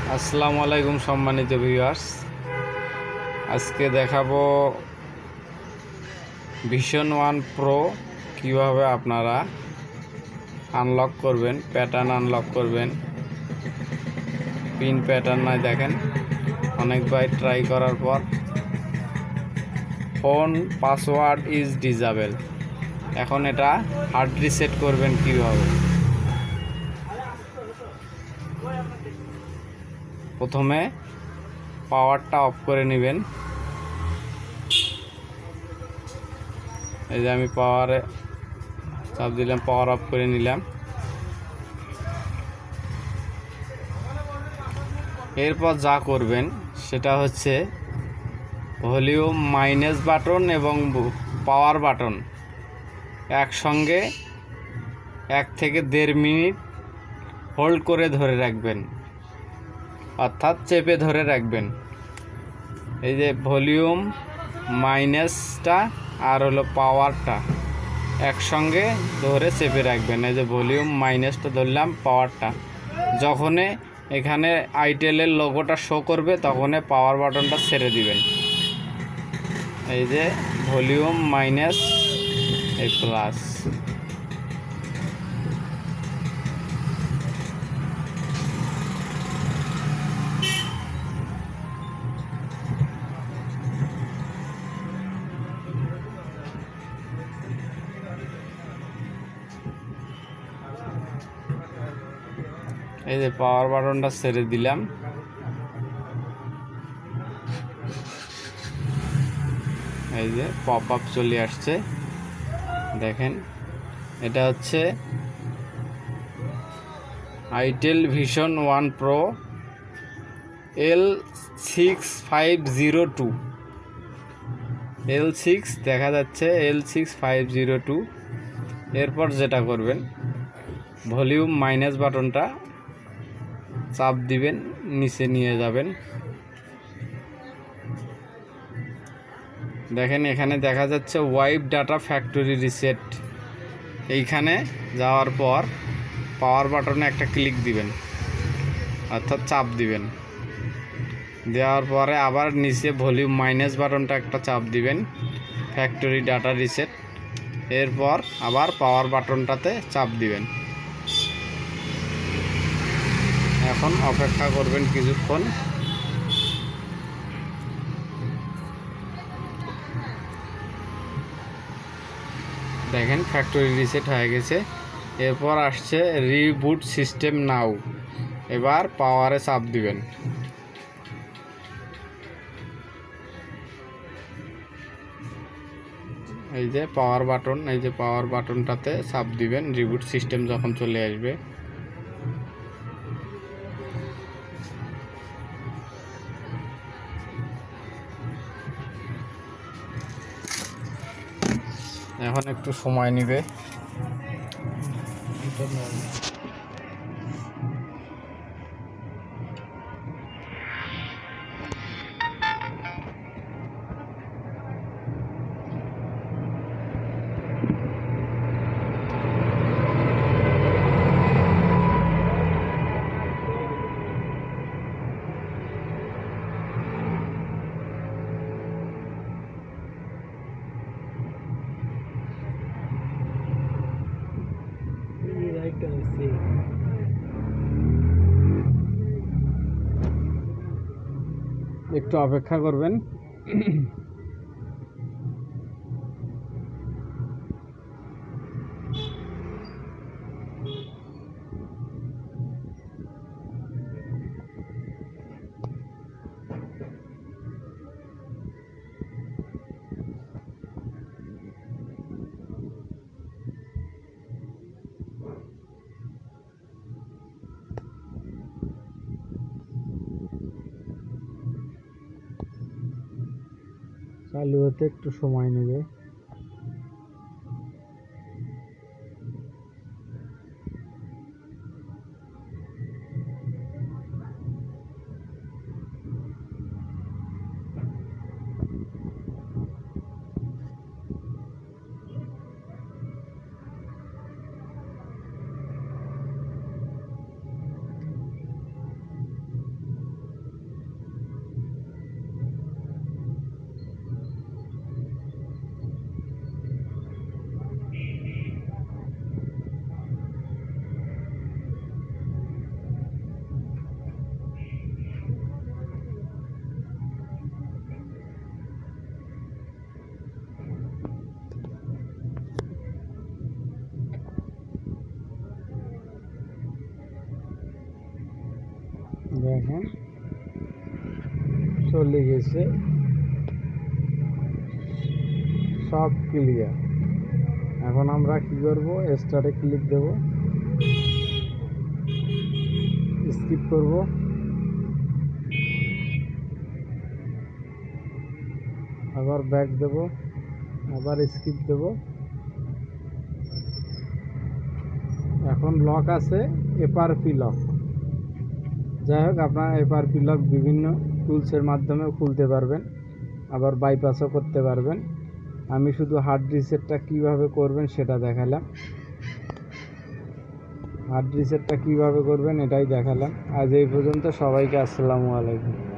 আসসালামু আলাইকুম সম্মানিত ভিউয়ার্স, আজকে দেখাবো ভিশন 1 প্রো কিভাবে আপনারা আনলক করবেন, প্যাটার্ন আনলক করবেন। পিন প্যাটার্ন নাই, দেখেন অনেকবার ট্রাই করার পর ফোন পাসওয়ার্ড ইজ ডিসেবল। এখন এটা হার্ড রিসেট করবেন কিভাবে। প্রথমে পাওয়ারটা অফ করে নেবেন। এই যে আমি পাওয়ারে চাপ দিলাম, পাওয়ার অফ করে নিলাম। এরপর যা করবেন সেটা হচ্ছে ভলিউম মাইনাস বাটন এবং পাওয়ার বাটন একসঙ্গে 1 থেকে 1.5 মিনিট হোল্ড করে ধরে রাখবেন, অর্থাৎ চেপে ধরে রাখবেন। এই যে ভলিউম মাইনাসটা আর হলো পাওয়ারটা একসঙ্গে ধরে চেপে রাখবেন। এই যে ভলিউম মাইনাসটা ধরলাম, পাওয়ারটা যখনই এখানে আইটেলের লোগোটা শো করবে তখনই পাওয়ার বাটনটা ছেড়ে দিবেন। এই যে ভলিউম মাইনাস, এই প্লাস। এই যে পাওয়ার বাটনটা ছেড়ে দিলাম। এই যে পপ আপ চলে আসছে, দেখেন এটা হচ্ছে itel vision 1 pro L6502। L6 দেখা যাচ্ছে, L6502। এরপর যেটা করবেন, ভলিউম মাইনাস বাটনটা চাপ দিবেন, নিচে নিয়ে যাবেন। দেখেন এখানে দেখা যাচ্ছে ওয়াইপ ডাটা ফ্যাক্টরি রিসেট। এইখানে যাওয়ার পর পাওয়ার বাটনে একটা ক্লিক দিবেন, অর্থাৎ চাপ দিবেন। দেওয়ার পরে আবার নিচে ভলিউম মাইনাস বাটনটা একটা চাপ দিবেন, ফ্যাক্টরি ডাটা রিসেট। এরপর আবার পাওয়ার বাটনটাতে চাপ দিবেন। এখন অপেক্ষা করবেন কিছুক্ষণ। দেখেন ফ্যাক্টরি রিসেট হয়ে গেছে। এরপর আসছে রিবুট সিস্টেম নাও। এবার পাওয়ারে চাপ দিবেন। এই যে পাওয়ার বাটন, এই যে পাওয়ার বাটনটাতে চাপ দিবেন রিবুট সিস্টেম যখন চলে আসবে। এখন একটু সময় নেবে। একটু অপেক্ষা করবেন। চালু হতে একটু সময় নেবে। দেখেন চলে গেছে, সব ক্লিয়ার। এখন আমরা কি করব, স্টার্টে ক্লিক দেব, স্কিপ করব, আবার ব্যাক দেব, আবার স্কিপ দেব। এখন লক আছে এফআরপি লক। যাই হোক, আপনারা এফআরপি লক বিভিন্ন টুলসের মাধ্যমেও খুলতে পারবেন, আবার বাইপাসও করতে পারবেন। আমি শুধু হার্ড রিসেটটা কীভাবে করবেন সেটা দেখালাম। হার্ড রিসেটটা কীভাবে করবেন এটাই দেখালাম। আজ এই পর্যন্ত, সবাইকে আসসালামু আলাইকুম।